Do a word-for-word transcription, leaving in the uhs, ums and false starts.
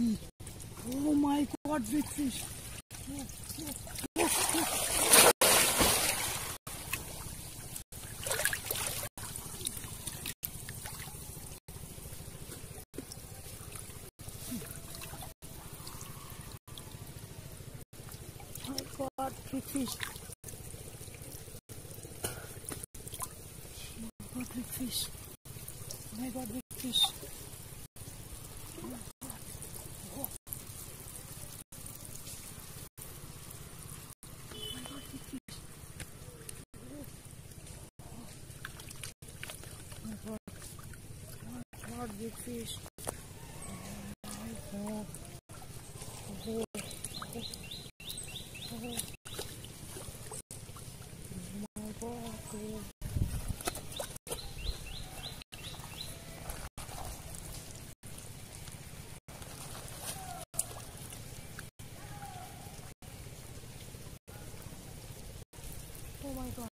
Oh my God, big fish. Oh, oh, oh, oh my God, big fish. Oh my God, big fish. Oh my God, big fish. God, big fish. Oh my God. Oh, oh, oh. Oh my God. Oh. Oh my God.